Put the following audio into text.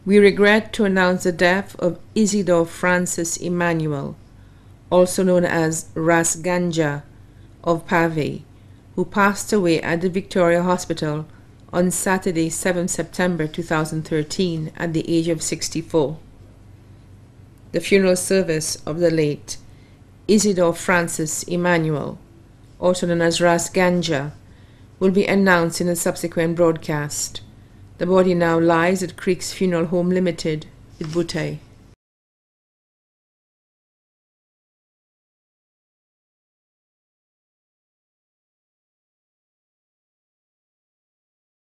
We regret to announce the death of Isidore Francis Emmanuel, also known as Ras Ganja of Pave, who passed away at the Victoria Hospital on Saturday, 7 September 2013 at the age of 64. The funeral service of the late Isidore Francis Emmanuel, also known as Ras Ganja, will be announced in a subsequent broadcast. The body now lies at Creeks Funeral Home Limited, in Butay.